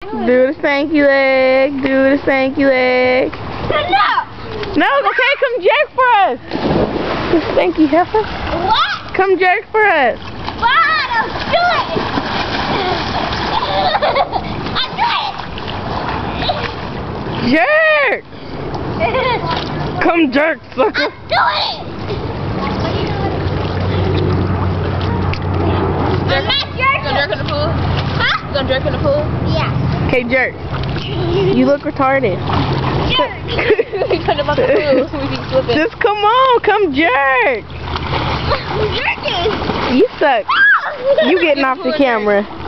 Do the stanky leg. Do the stanky leg. No! No, okay, come jerk for us. The stanky heifer. What? Come jerk for us. Fine, I'll do it! I'll do Jerk! it! Come jerk, sucker. I'll do it! I'm not jerking. Gonna jerk in the pool? Huh? Gonna jerk in the pool? Yeah. Okay, jerk. You look retarded. Jerk! Put him on the pool so we can flip it. Just come on, come jerk. I'm jerking! You suck. You getting off the camera.